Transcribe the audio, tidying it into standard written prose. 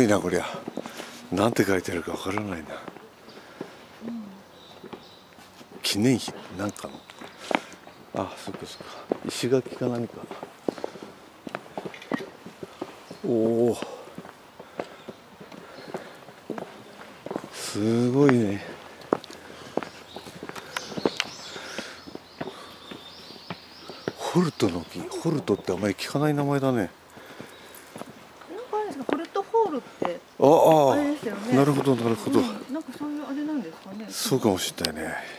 いなこりゃ。なんて書いてあるかわからないな。記念碑なんかの。あ、そっかそっか。石垣か何か。おお。すごいね。ホルトの木。ホルトってあんまり聞かない名前だね。 なんかあれですか、ホルトホールってああ、 あれですよね。 なるほどなるほど。 なんかそういうあれなんですかね。 そうかもしれないね。